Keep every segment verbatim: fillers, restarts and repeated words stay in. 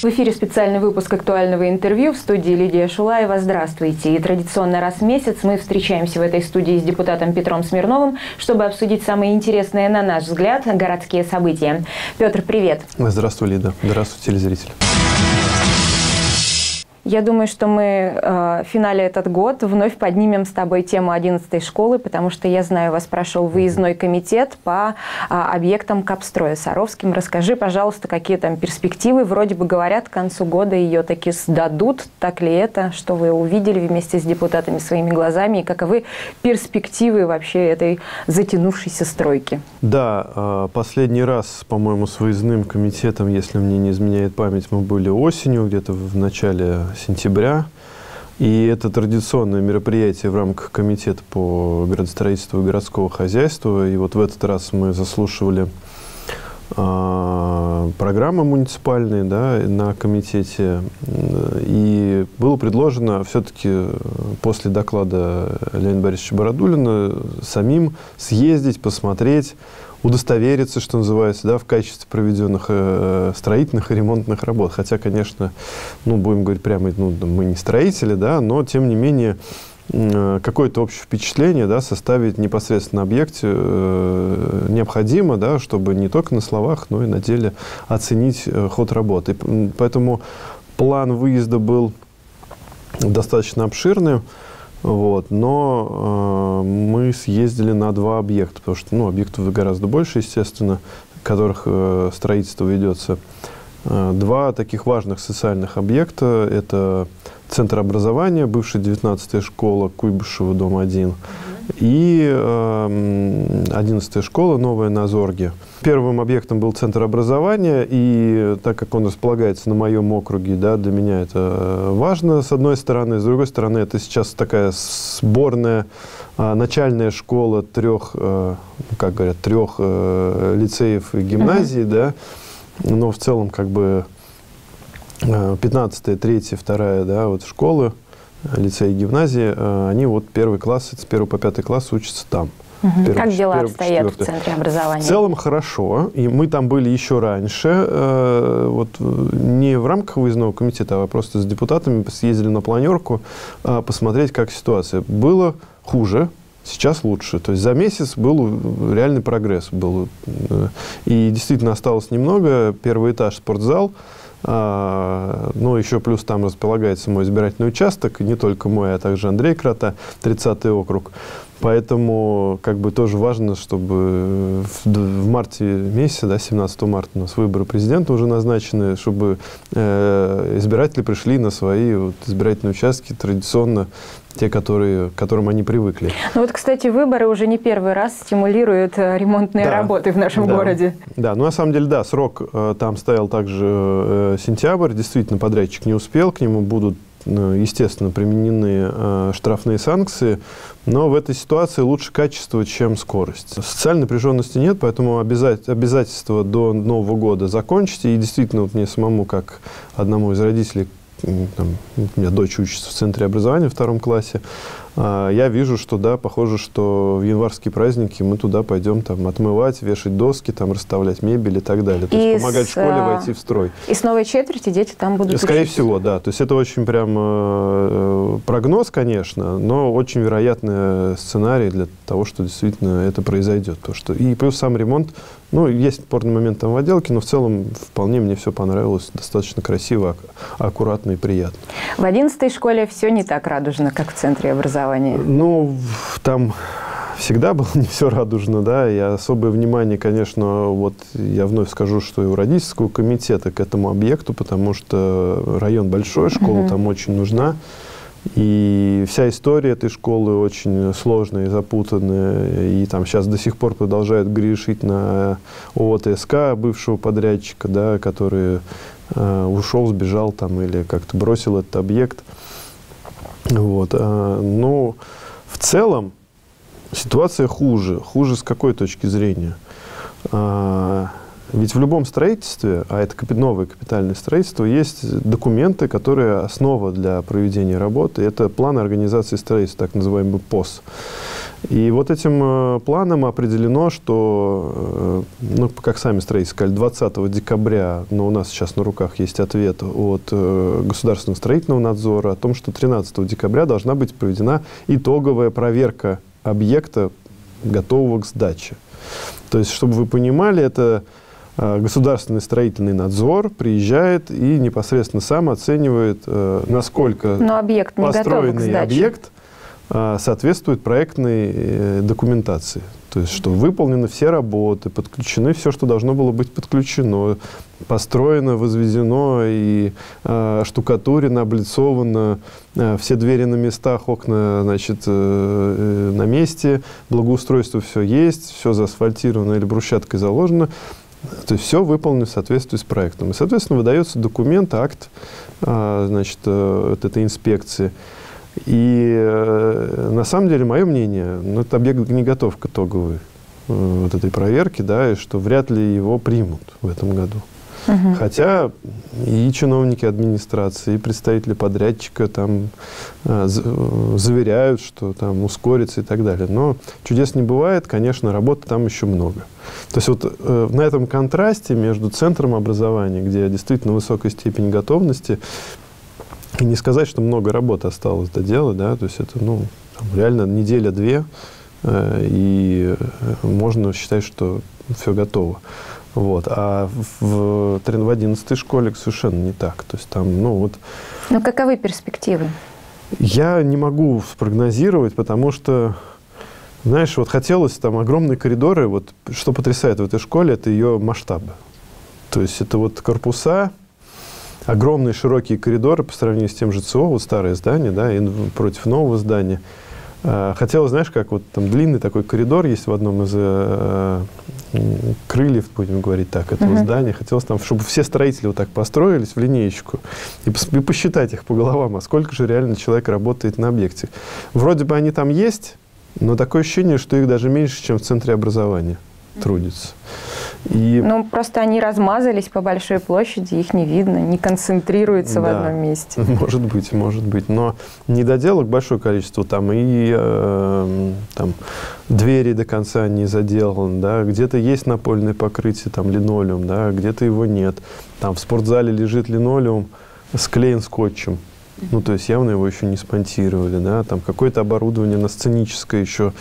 В эфире специальный выпуск актуального интервью, в студии Лидия Шулаева. Здравствуйте. И традиционно раз в месяц мы встречаемся в этой студии с депутатом Петром Смирновым, чтобы обсудить самые интересные, на наш взгляд, городские события. Петр, привет. Здравствуй, Лида. Здравствуй, телезрители. Я думаю, что мы э, в финале этот год вновь поднимем с тобой тему одиннадцатой школы, потому что, я знаю, у вас прошел выездной комитет по э, объектам Капстроя Саровским. Расскажи, пожалуйста, какие там перспективы. Вроде бы говорят, к концу года ее таки сдадут. Так ли это? Что вы увидели вместе с депутатами своими глазами? И каковы перспективы вообще этой затянувшейся стройки? Да, последний раз, по-моему, с выездным комитетом, если мне не изменяет память, мы были осенью, где-то в начале сентября. И это традиционное мероприятие в рамках комитета по градостроительству и городского хозяйства. И вот в этот раз мы заслушивали э, программы муниципальные, да, на комитете. И было предложено все-таки после доклада Леонида Борисовича Бородулина самим съездить, посмотреть, удостовериться, что называется, да, в качестве проведенных э, строительных и ремонтных работ. Хотя, конечно, ну, будем говорить прямо, ну, мы не строители, да, но, тем не менее, э, какое-то общее впечатление, да, составить непосредственно на объекте э, необходимо, да, чтобы не только на словах, но и на деле оценить э, ход работы. И поэтому план выезда был достаточно обширный. Вот, но э, мы съездили на два объекта, потому что, ну, объектов гораздо больше, естественно, которых э, строительство ведется. Э, два таких важных социальных объекта – это Центр образования, бывшая девятнадцатая школа Куйбышева, дом один, mm-hmm. и э, одиннадцатая школа, новая на Зорге. Первым объектом был Центр образования, и так как он располагается на моем округе, да, для меня это важно, с одной стороны. С другой стороны, это сейчас такая сборная а, начальная школа трех, а, как говорят, трех а, лицеев и гимназий, mm-hmm. да, но в целом как бы пятнадцатая, третья, вторая, да, вот школы, лицей и гимназии, а, они вот первый класс, с первого по пятый класс учатся там. Угу. Как дела обстоят в Центре образования? В целом хорошо. И мы там были еще раньше. Э, вот, не в рамках выездного комитета, а просто с депутатами съездили на планерку э, посмотреть, как ситуация. Было хуже, сейчас лучше. То есть за месяц был реальный прогресс. Был. И действительно осталось немного. Первый этаж — спортзал. А, ну, еще плюс там располагается мой избирательный участок. Не только мой, а также Андрей Крота, тридцатый округ. Поэтому как бы тоже важно, чтобы в, в марте месяце, да, семнадцатого марта у нас выборы президента уже назначены, чтобы э, избиратели пришли на свои вот, избирательные участки традиционно, те, которые, к которым они привыкли. Ну вот, кстати, выборы уже не первый раз стимулируют ремонтные да, работы в нашем да, городе. Да, ну на самом деле, да, срок э, там стоял также э, сентябрь, действительно подрядчик не успел, к нему будут, естественно, применены э, штрафные санкции, но в этой ситуации лучше качество, чем скорость. Социальной напряженности нет, поэтому обязать, обязательство до Нового года закончить. И действительно, вот мне самому, как одному из родителей, там, у меня дочь учится в Центре образования в втором классе, я вижу, что да, похоже, что в январские праздники мы туда пойдем там, отмывать, вешать доски, там, расставлять мебель и так далее. То есть помогать с, школе войти в строй. И с новой четверти дети там будут Скорее учиться. всего, да. То есть это очень прям э, прогноз, конечно, но очень вероятный сценарий для того, что действительно это произойдет. Потому что, и плюс сам ремонт, ну, есть спорный момент там в отделке, но в целом вполне мне все понравилось. Достаточно красиво, аккуратно и приятно. В одиннадцатой школе все не так радужно, как в Центре образования. Ну, там всегда было не все радужно, да, и особое внимание, конечно, вот я вновь скажу, что и у родительского комитета к этому объекту, потому что район большой, школа mm-hmm. там очень нужна, и вся история этой школы очень сложная и запутанная, и там сейчас до сих пор продолжают грешить на ООО ТСК, бывшего подрядчика, да, который э, ушел, сбежал там или как-то бросил этот объект. Вот. Но в целом ситуация хуже. Хуже с какой точки зрения? Ведь в любом строительстве, а это новое капитальное строительство, есть документы, которые основа для проведения работы. Это план организации строительства, так называемый ПОС. И вот этим планом определено, что, ну, как сами строители сказали, двадцатого декабря, но у нас сейчас на руках есть ответ от Государственного строительного надзора о том, что тринадцатого декабря должна быть проведена итоговая проверка объекта, готового к сдаче. То есть, чтобы вы понимали, это Государственный строительный надзор приезжает и непосредственно сам оценивает, насколько объект не построенный объект соответствует проектной документации. То есть, что выполнены все работы, подключены все, что должно было быть подключено, построено, возведено и э, штукатурено, облицовано, э, все двери на местах, окна, значит, э, на месте, благоустройство все есть, все заасфальтировано или брусчаткой заложено. То есть все выполнено в соответствии с проектом. И, соответственно, выдается документ, акт, э, значит, э, вот этой инспекции. И э, на самом деле, мое мнение, ну, этот объект не готов к итоговой э, вот этой проверке, да, и что вряд ли его примут в этом году. Угу. Хотя и чиновники администрации, и представители подрядчика там э, заверяют, что там ускорится и так далее. Но чудес не бывает, конечно, работы там еще много. То есть вот э, на этом контрасте между центром образования, где действительно высокая степень готовности, и не сказать, что много работы осталось доделать, да, то есть это, ну, там, реально неделя-две, э, и можно считать, что все готово. Вот. А в, в одиннадцатой школе совершенно не так. То есть там, ну, вот... Но каковы перспективы? Я не могу спрогнозировать, потому что, знаешь, вот хотелось там огромные коридоры, вот что потрясает в этой школе, это ее масштабы. То есть это вот корпуса, огромные широкие коридоры по сравнению с тем же ЦО, вот старое здание, да, и против нового здания. Хотелось, знаешь, как вот там длинный такой коридор есть в одном из э, крыльев, будем говорить так, этого uh-huh. здания. Хотелось там, чтобы все строители вот так построились в линеечку и, пос- и посчитать их по головам, а сколько же реально человек работает на объекте. Вроде бы они там есть, но такое ощущение, что их даже меньше, чем в центре образования трудятся. И... Ну, просто они размазались по большой площади, их не видно, не концентрируются да, в одном месте. Может быть, может быть. Но недоделок большое количество. Там и э, там, двери до конца не заделаны, да, где-то есть напольное покрытие, там линолеум, да, где-то его нет. Там в спортзале лежит линолеум, склеен скотчем. Ну, то есть явно его еще не спонтировали, да, там какое-то оборудование на сценическое еще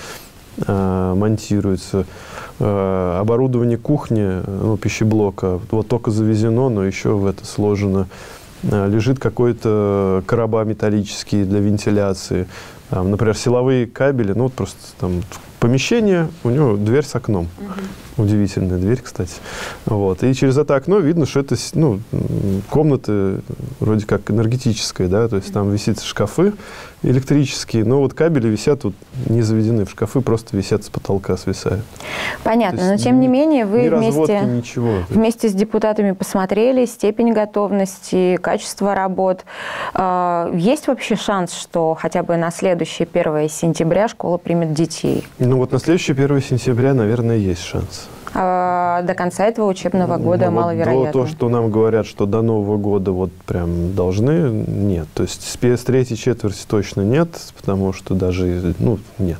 э, монтируется. Э, оборудование кухни, ну, пищеблока, вот только завезено, но еще в это сложено. Э, лежит какой-то короба металлический для вентиляции. Там, например, силовые кабели, ну, вот просто там помещение, у него дверь с окном. Uh-huh. Удивительная дверь, кстати. Вот. И через это окно видно, что это, ну, комната вроде как энергетическая, да, то есть там висят шкафы электрические, но вот кабели висят, вот, не заведены в шкафы, просто висят с потолка, свисают. Понятно, но тем не менее вы вместе, ничего, вместе с депутатами посмотрели степень готовности, качество работ. Есть вообще шанс, что хотя бы на следующее первое сентября школа примет детей? Ну вот на следующее первое сентября, наверное, есть шанс. А до конца этого учебного года ну, маловероятно. Вот то, что нам говорят, что до Нового года вот прям должны, нет. То есть с, с третьей четверти точно нет, потому что даже, ну, нет.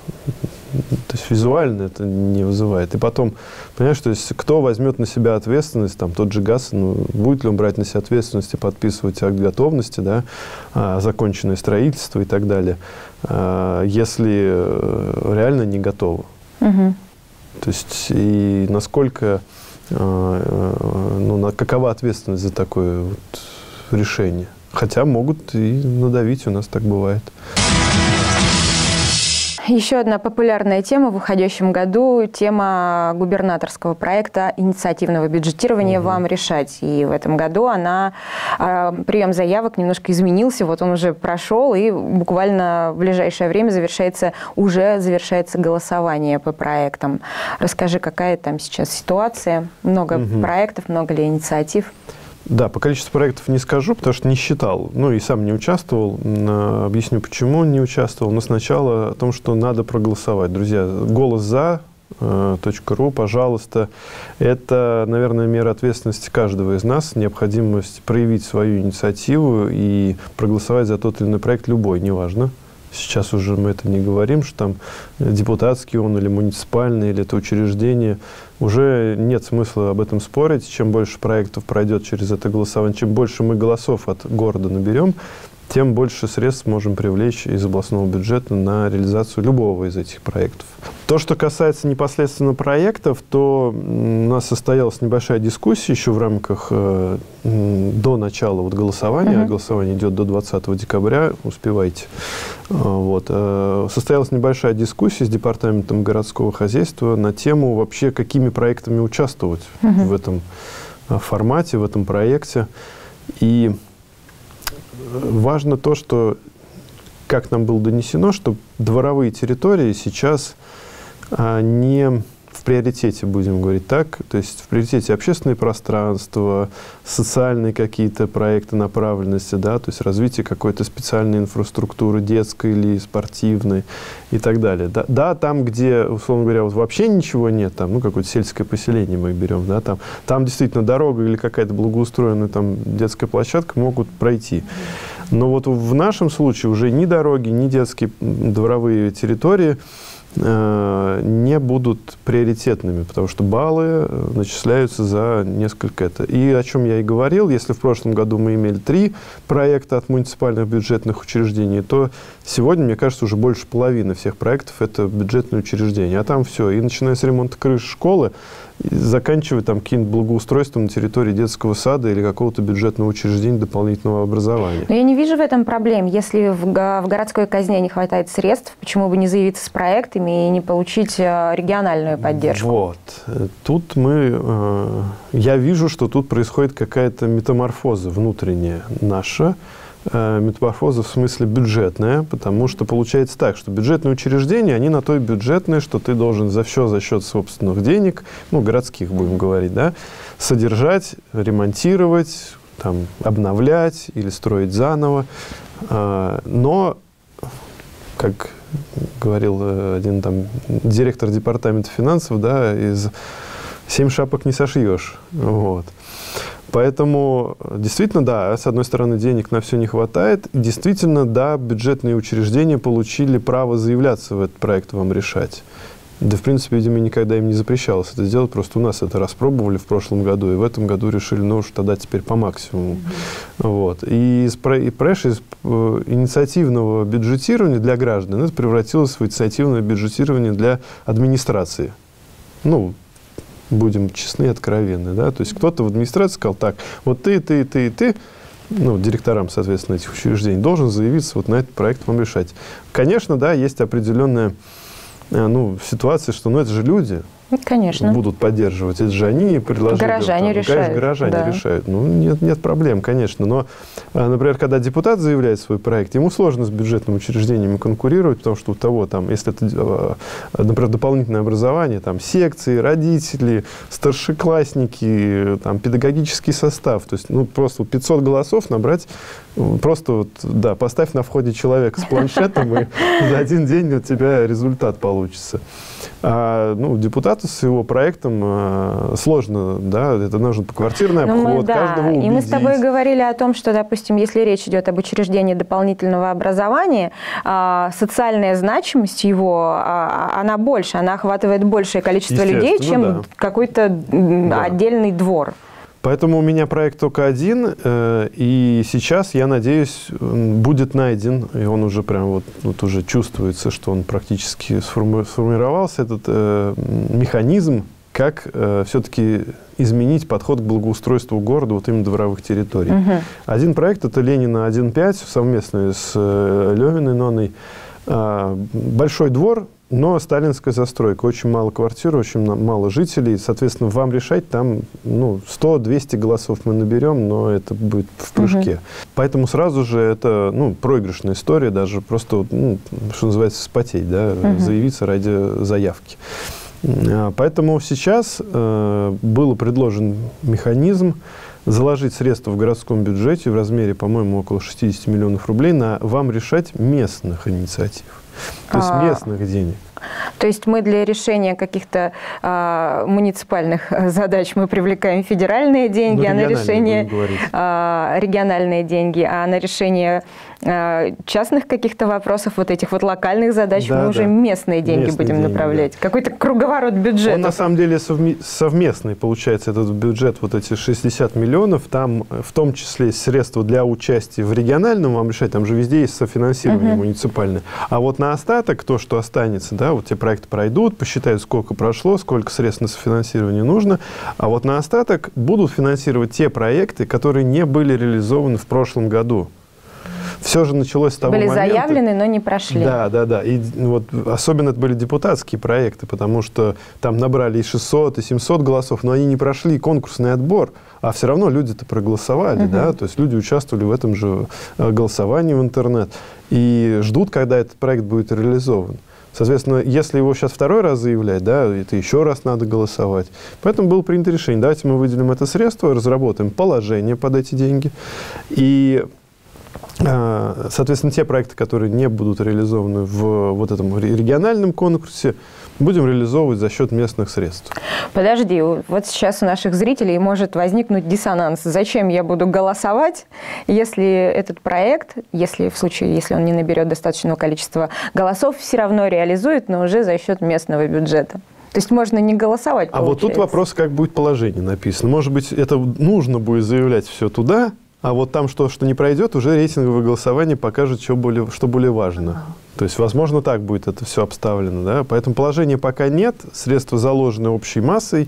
То есть визуально это не вызывает. И потом, понимаешь, то есть кто возьмет на себя ответственность, там тот же ГАС, ну, будет ли он брать на себя ответственность и подписывать акт готовности, да, а, законченное строительство и так далее, а, если реально не готово. Угу. То есть и насколько, ну, какова ответственность за такое вот решение. Хотя могут и надавить, у нас так бывает. Еще одна популярная тема в уходящем году – тема губернаторского проекта инициативного бюджетирования угу. «Вам решать». И в этом году она, прием заявок немножко изменился, вот он уже прошел, и буквально в ближайшее время завершается, уже завершается голосование по проектам. Расскажи, какая там сейчас ситуация? Много угу. проектов, много ли инициатив? Да, по количеству проектов не скажу, потому что не считал, ну и сам не участвовал. Объясню, почему не участвовал. Но сначала о том, что надо проголосовать. Друзья, голос «за» точка ру, пожалуйста. Это, наверное, мера ответственности каждого из нас, необходимость проявить свою инициативу и проголосовать за тот или иной проект, любой, неважно. Сейчас уже мы это не говорим, что там депутатский он или муниципальный, или это учреждение. Уже нет смысла об этом спорить. Чем больше проектов пройдет через это голосование, чем больше мы голосов от города наберем, тем больше средств можем привлечь из областного бюджета на реализацию любого из этих проектов. То, что касается непосредственно проектов, то у нас состоялась небольшая дискуссия еще в рамках э, до начала вот голосования. Uh-huh. Голосование идет до двадцатого декабря, успевайте. Вот. Состоялась небольшая дискуссия с департаментом городского хозяйства на тему вообще, какими проектами участвовать uh-huh. в этом формате, в этом проекте. И важно то, что, как нам было донесено, что дворовые территории сейчас а, не в приоритете, будем говорить так, то есть в приоритете общественное пространство, социальные какие-то проекты направленности, да, то есть развитие какой-то специальной инфраструктуры, детской или спортивной и так далее. Да, да, там, где, условно говоря, вот вообще ничего нет, там, ну, какое-то сельское поселение мы берем, да, там, там действительно дорога или какая-то благоустроенная там детская площадка могут пройти. Но вот в нашем случае уже ни дороги, ни детские дворовые территории не будут приоритетными, потому что баллы начисляются за несколько это. И о чем я и говорил, если в прошлом году мы имели три проекта от муниципальных бюджетных учреждений, то сегодня, мне кажется, уже больше половины всех проектов это бюджетные учреждения. А там все, и начиная с ремонта крыши школы, заканчивая там каким-то благоустройством на территории детского сада или какого-то бюджетного учреждения дополнительного образования. Но я не вижу в этом проблем. Если в, в городской казне не хватает средств, почему бы не заявиться с проектами и не получить региональную поддержку? Вот. Тут мы... Я вижу, что тут происходит какая-то метаморфоза внутренняя наша. Метаморфоза в смысле бюджетная, потому что получается так, что бюджетные учреждения, они на то и бюджетные, что ты должен за все за счет собственных денег, ну, городских будем говорить, да, содержать, ремонтировать, там, обновлять или строить заново. Но, как говорил один там директор департамента финансов, да, из «семь шапок не сошьешь». Вот. Поэтому, действительно, да, с одной стороны, денег на все не хватает. Действительно, да, бюджетные учреждения получили право заявляться в этот проект вам решать. Да, в принципе, видимо, никогда им не запрещалось это сделать. Просто у нас это распробовали в прошлом году, и в этом году решили, ну уж тогда теперь по максимуму. Mm-hmm. Вот. И из ПРЭШ, из инициативного бюджетирования для граждан, это превратилось в инициативное бюджетирование для администрации. Ну, будем честны и откровенны, да, то есть кто-то в администрации сказал, так, вот ты, ты, ты, ты, ну, директорам, соответственно, этих учреждений, должен заявиться вот на этот проект вам решать. Конечно, да, есть определенная, ну, ситуация, что, ну, это же люди. Конечно. Будут поддерживать. Это же они предложили. Горожане там, решают. Конечно, горожане да. решают. Ну, нет, нет проблем, конечно. Но, например, когда депутат заявляет свой проект, ему сложно с бюджетными учреждениями конкурировать, потому что у того, там, если это, например, дополнительное образование, там, секции, родители, старшеклассники, там, педагогический состав, то есть, ну, просто пятьсот голосов набрать, просто вот, да, поставь на входе человека с планшетом, и за один день у тебя результат получится. А, ну, депутату с его проектом а, сложно, да, это нужен поквартирный обход, мы, да. каждого убедить. И мы с тобой говорили о том, что, допустим, если речь идет об учреждении дополнительного образования, а, социальная значимость его, а, она больше, она охватывает большее количество людей, чем да. какой-то да. отдельный двор. Поэтому у меня проект только один, э, и сейчас, я надеюсь, будет найден, и он уже прям вот, вот уже чувствуется, что он практически сформи сформировался, этот э, механизм, как э, все-таки изменить подход к благоустройству города, вот именно дворовых территорий. Угу. Один проект – это Ленина один пять, совместно с э, Левиной Ноной. Э, большой двор, но сталинская застройка. Очень мало квартир, очень мало жителей. Соответственно, вам решать там ну, сто-двести голосов мы наберем, но это будет в прыжке. Угу. Поэтому сразу же это ну, проигрышная история, даже просто, ну, что называется, спотеть, да, угу. заявиться ради заявки. Поэтому сейчас э, был предложен механизм заложить средства в городском бюджете в размере, по-моему, около шестидесяти миллионов рублей на вам решать местных инициатив. То есть местных денег. То есть мы для решения каких-то а, муниципальных задач мы привлекаем федеральные деньги, ну, а на решение а, региональные деньги, а на решение а, частных каких-то вопросов, вот этих вот локальных задач, да, мы да. уже местные деньги местные будем деньги, направлять. Да. Какой-то круговорот бюджета. Он на самом деле совместный, получается, этот бюджет, вот эти шестьдесят миллионов, там в том числе средства для участия в региональном, вам решать, там же везде есть софинансирование uh-huh. муниципальное. А вот на остаток, то, что останется, да, вот те проекты пройдут, посчитают, сколько прошло, сколько средств на софинансирование нужно, а вот на остаток будут финансировать те проекты, которые не были реализованы в прошлом году. Все же началось с того были момента... Были заявлены, но не прошли. Да, да, да. И вот особенно это были депутатские проекты, потому что там набрали и шестьсот, и семьсот голосов, но они не прошли конкурсный отбор, а все равно люди-то проголосовали, угу. да, то есть люди участвовали в этом же голосовании в интернет и ждут, когда этот проект будет реализован. Соответственно, если его сейчас второй раз заявлять, да, это еще раз надо голосовать. Поэтому было принято решение, давайте мы выделим это средство, разработаем положение под эти деньги. И, соответственно, те проекты, которые не будут реализованы в вот этом региональном конкурсе, будем реализовывать за счет местных средств. Подожди, вот сейчас у наших зрителей может возникнуть диссонанс. Зачем я буду голосовать, если этот проект, если в случае, если он не наберет достаточного количества голосов, все равно реализует, но уже за счет местного бюджета? То есть можно не голосовать, А получается. Вот тут вопрос, как будет положение написано. Может быть, это нужно будет заявлять все туда, а вот там что, что не пройдет, уже рейтинговое голосование покажет, что более, что более важно. То есть, возможно, так будет это все обставлено. Да? Поэтому положения пока нет, средства заложены общей массой.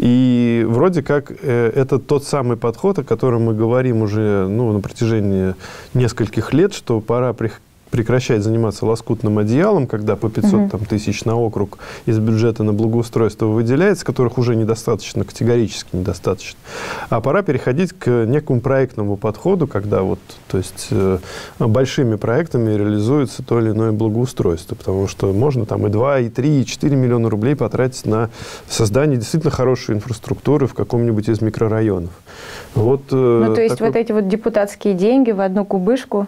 И вроде как э, это тот самый подход, о котором мы говорим уже ну, на протяжении нескольких лет, что пора приходить прекращать заниматься лоскутным одеялом, когда по пятьсот uh-huh. там, тысяч на округ из бюджета на благоустройство выделяется, которых уже недостаточно, категорически недостаточно. А пора переходить к некому проектному подходу, когда вот, то есть, э, большими проектами реализуется то или иное благоустройство, потому что можно там и два, и три, и четыре миллиона рублей потратить на создание действительно хорошей инфраструктуры в каком-нибудь из микрорайонов. Вот, э, ну, то есть такой... вот эти вот депутатские деньги в одну кубышку?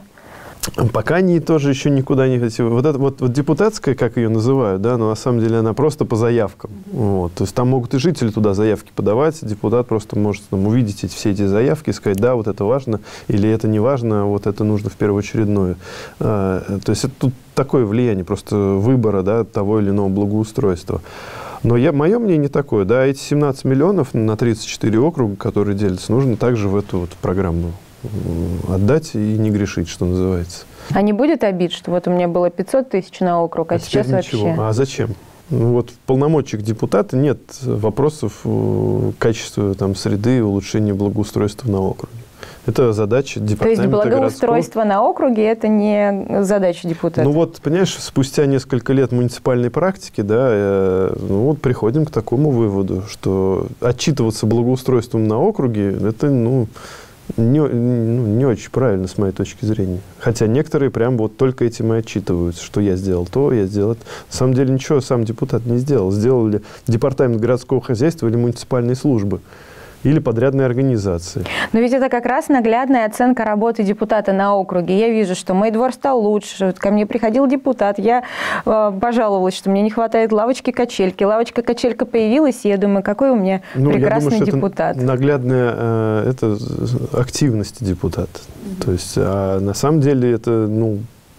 Пока они тоже еще никуда не хотят. Вот, это, вот, вот депутатская, как ее называют, да, но на самом деле она просто по заявкам. Вот. То есть там могут и жители туда заявки подавать, депутат просто может там, увидеть эти, все эти заявки и сказать, да, вот это важно, или это не важно, вот это нужно в первоочередное. А, то есть это тут такое влияние просто выбора, да, того или иного благоустройства. Но я, мое мнение такое, да, эти семнадцать миллионов на тридцать четыре округа, которые делятся, нужно также в эту вот программу отдать и не грешить, что называется. А не будет обид, что вот у меня было пятьсот тысяч на округ, а, а сейчас ничего. Вообще... А зачем? Ну, вот в полномочиях депутата нет вопросов качества там, среды и улучшения благоустройства на округе. Это задача департамента городского. То есть благоустройство городского... на округе – это не задача депутата? Ну вот, понимаешь, спустя несколько лет муниципальной практики, да, э, ну вот приходим к такому выводу, что отчитываться благоустройством на округе – это, ну, Не, ну, не очень правильно, с моей точки зрения. Хотя некоторые прям вот только этим и отчитываются, что я сделал то, я сделал это. На самом деле ничего сам депутат не сделал. Сделали департамент городского хозяйства или муниципальные службы. Или подрядные организации. Но ведь это как раз наглядная оценка работы депутата на округе. Я вижу, что мой двор стал лучше, ко мне приходил депутат, я э, пожаловалась, что мне не хватает лавочки-качельки. Лавочка-качелька появилась, и я думаю, какой у меня ну, прекрасный я думаю, что депутат. Это наглядная э, это активность депутата. Mm-hmm. То есть, а на самом деле это, ну,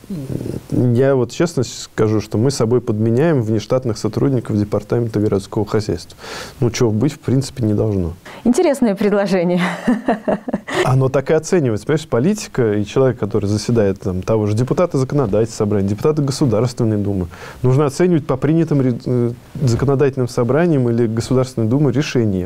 я вот честно скажу, что мы с собой подменяем внештатных сотрудников департамента городского хозяйства. Ну, чего быть, в принципе, не должно. Интересное предложение. Оно так и оценивается. Понимаешь, политика и человек, который заседает там, того же депутата законодательного собрания, депутата Государственной Думы, нужно оценивать по принятым законодательным собраниям или Государственной Думы решениям.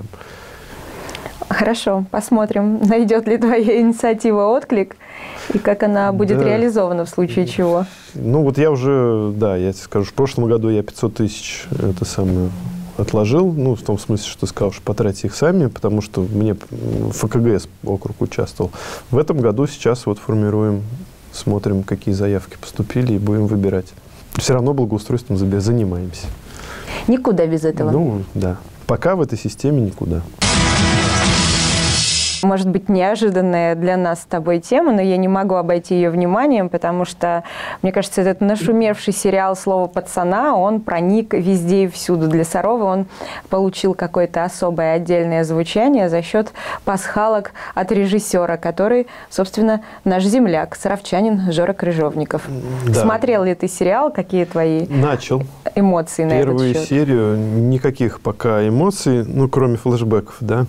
Хорошо, посмотрим, найдет ли твоя инициатива отклик и как она будет да. реализована в случае чего. Ну вот я уже, да, я тебе скажу, в прошлом году я пятьсот тысяч это самое отложил, ну в том смысле, что сказал, что потратьте их сами, потому что мне в ФКГС округ участвовал. В этом году сейчас вот формируем, смотрим, какие заявки поступили и будем выбирать. Все равно благоустройством занимаемся. Никуда без этого? Ну да, пока в этой системе никуда. может быть, неожиданная для нас с тобой тема, но я не могу обойти ее вниманием, потому что, мне кажется, этот нашумевший сериал «Слово пацана», он проник везде и всюду. Для Сарова он получил какое-то особое отдельное звучание за счет пасхалок от режиссера, который, собственно, наш земляк, саровчанин Жора Крыжовников. Да. Смотрел ли ты сериал? Какие твои Начал. эмоции на Первую этот счет? серию, никаких пока эмоций, ну, кроме флешбеков, да.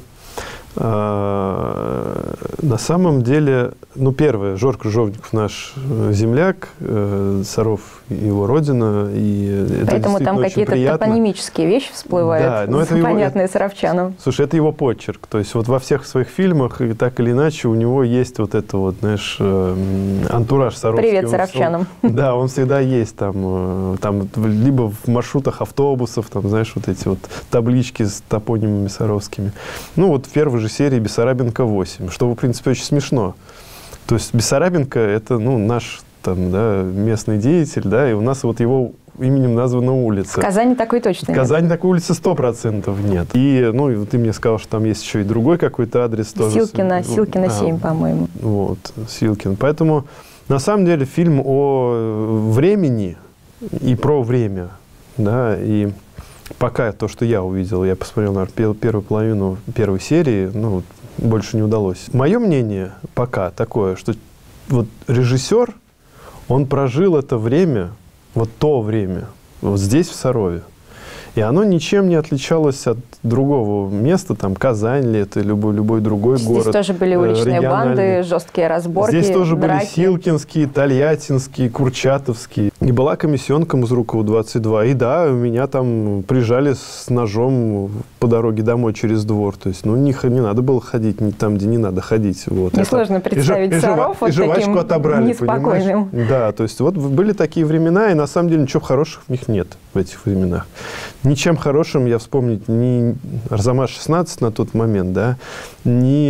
А, на самом деле, ну, первое, Жор Крыжовников наш земляк, э, Саров его родина, и это поэтому там какие-то топонимические вещи всплывают, да, это понятные его, саровчанам. Слушай, это его почерк, то есть вот во всех своих фильмах, и так или иначе, у него есть вот это вот, знаешь, антураж саровский. Привет саровчанам. Он, да, он всегда есть там, там, либо в маршрутах автобусов, там, знаешь, вот эти вот таблички с топонимами саровскими. Ну, вот в первой же серии Бессарабенко восемь, что, в принципе, очень смешно. То есть Бессарабенко – это, ну, наш там, да, местный деятель, да, и у нас вот его именем названа улица. В Казани такой точно нет. В Казани такой улицы сто процентов нет. И, ну, ты мне сказал, что там есть еще и другой какой-то адрес тоже. Силкина, Силкина семь, а, по-моему. Вот, Силкин. Поэтому, на самом деле, фильм о времени и про время, да, и пока то, что я увидел, я посмотрел, наверное, первую половину первой серии, ну, больше не удалось. Мое мнение пока такое, что вот режиссер, он прожил это время, вот то время, вот здесь, в Сарове. И оно ничем не отличалось от другого места, там, Казань ли это, любой, любой другой здесь город. Здесь тоже были уличные банды, жесткие разборки, здесь тоже драки. были Силкинские, Тольяттинские, Курчатовские. И была комиссионка Музрукова двадцать два. И да, меня там прижали с ножом по дороге домой через двор. То есть, ну, не, не надо было ходить не там, где не надо ходить. Вот. Несложно представить и, Саров и, вот таким отобрали, неспокойным. Понимаешь? Да, то есть, вот были такие времена, и на самом деле ничего хорошего в них нет в этих временах. Ничем хорошим я вспомнить ни Арзамас шестнадцать на тот момент, да, ни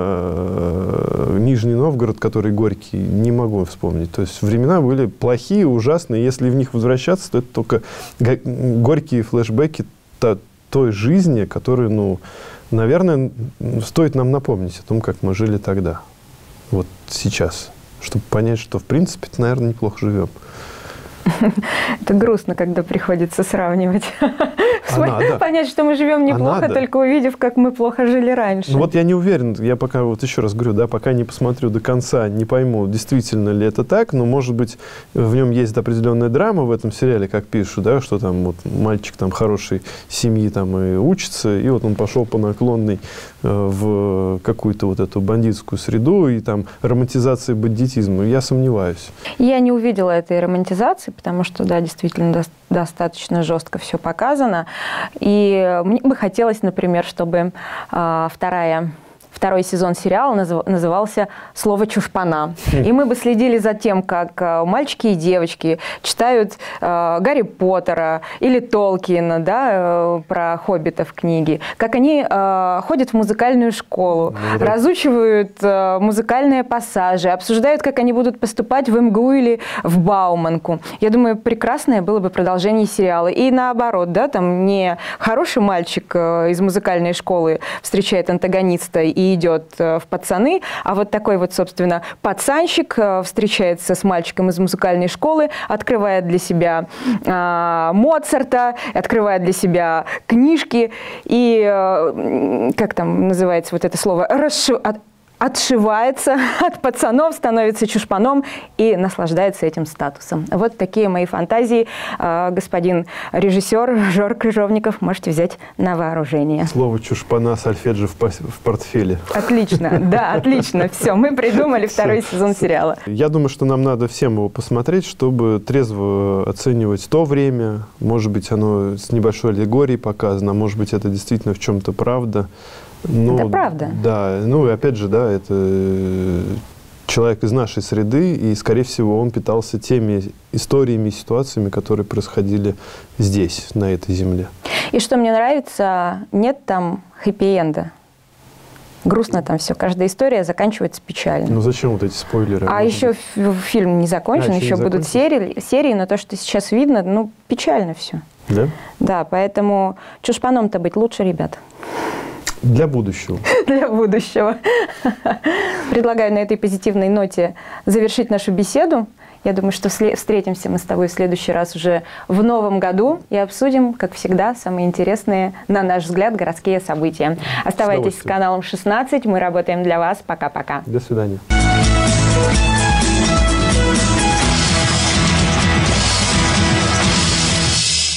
э, Нижний Новгород, который Горький, не могу вспомнить. То есть времена были плохие, ужасные. Если в них возвращаться, то это только горькие флешбеки то, той жизни, которую, ну, наверное, стоит нам напомнить о том, как мы жили тогда, вот сейчас, чтобы понять, что, в принципе, наверное, неплохо живем. Это грустно, когда приходится сравнивать. А понять, что мы живем неплохо, а только увидев, как мы плохо жили раньше. Ну, вот я не уверен, я пока, вот еще раз говорю, да, пока не посмотрю до конца, не пойму, действительно ли это так, но, может быть, в нем есть определенная драма в этом сериале, как пишут, да, что там вот мальчик там хорошей семьи там и учится, и вот он пошел по наклонной э, в какую-то вот эту бандитскую среду, и там романтизация бандитизма. Я сомневаюсь. Я не увидела этой романтизации, потому что, да, действительно, до достаточно жестко все показано. И мне бы хотелось, например, чтобы э, вторая... Второй сезон сериала назывался «Слово чушпана». И мы бы следили за тем, как мальчики и девочки читают э, Гарри Поттера или Толкиена, да, э, про хоббитов книги, как они э, ходят в музыкальную школу, ну, да. разучивают э, музыкальные пассажи, обсуждают, как они будут поступать в эм гэ у или в Бауманку. Я думаю, прекрасное было бы продолжение сериала. И наоборот, да, там не хороший мальчик э, из музыкальной школы встречает антагониста и идет в пацаны, а вот такой вот, собственно, пацанщик встречается с мальчиком из музыкальной школы, открывает для себя э, Моцарта, открывает для себя книжки и, э, как там называется вот это слово, расши... отшивается от пацанов, становится чушпаном и наслаждается этим статусом. Вот такие мои фантазии. Господин режиссер Жор Крыжовников, можете взять на вооружение. Слово чушпана сольфеджио в портфеле. Отлично, да, отлично. Все, мы придумали второй сезон сериала. Я думаю, что нам надо всем его посмотреть, чтобы трезво оценивать то время. Может быть, оно с небольшой аллегорией показано, может быть, это действительно в чем-то правда. Ну, это правда. Да, ну и опять же, да, это человек из нашей среды, и, скорее всего, он питался теми историями и ситуациями, которые происходили здесь, на этой земле. И что мне нравится, нет там хэппи-энда. Грустно там все. Каждая история заканчивается печально. Ну зачем вот эти спойлеры? А еще быть? Фильм не закончен, а, еще, еще не будут серии, серии, но то, что сейчас видно, ну, печально все. Да? Да, поэтому чушпаном-то быть лучше, ребят. Для будущего. Для будущего. Предлагаю на этой позитивной ноте завершить нашу беседу. Я думаю, что встретимся мы с тобой в следующий раз уже в новом году и обсудим, как всегда, самые интересные, на наш взгляд, городские события. Оставайтесь с каналом шестнадцать. Мы работаем для вас. Пока-пока. До свидания.